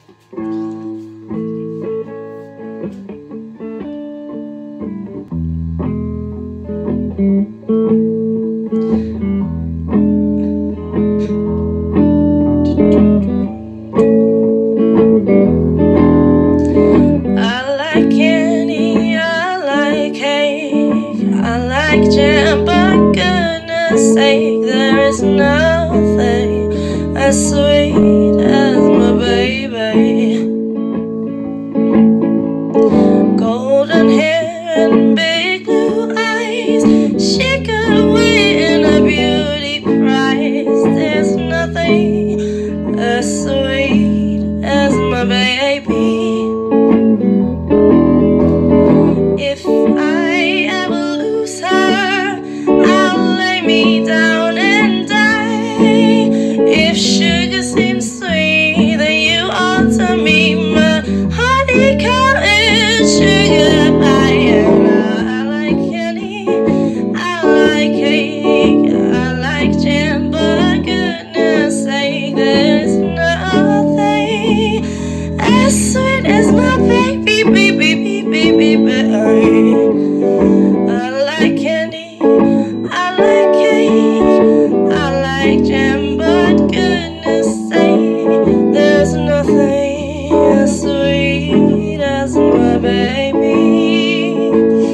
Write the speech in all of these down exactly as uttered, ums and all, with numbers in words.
Jam, but goodness sake, there is nothing as sweet as my baby. Golden hair and big blue eyes, she could win a beauty prize. There's nothing as sweet as my baby. If I ever lose her, I'll lay me down and die. If sugar seems sweet, then you ought to meet my honey-coated sugar pie. And I like candy, I like cake, I like jam, but goodness sake, there's nothing as sweet as my baby, baby, baby, baby, baby. I like candy, I like cake, I like jam, but goodness sake, there's nothing as sweet as my baby.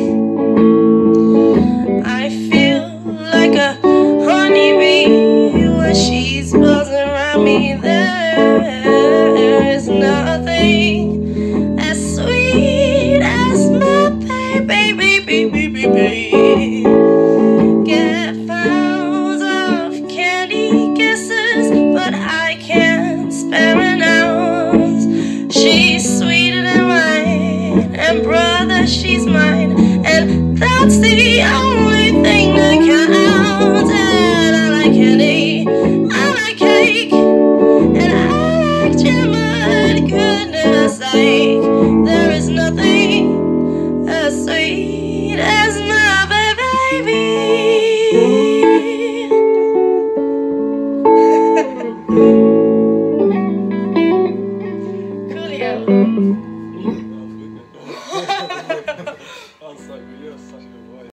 I feel like a honeybee when she's buzzing around me. There is nothing as sweet as my baby, baby, baby, baby. Get pounds of candy kisses, but I can't spare an ounce. She's sweeter than wine, and brother, she's mine, and that's the only thing that counts. And I like candy, I like cake, and I like jam, but goodness sake, there is nothing as sweet as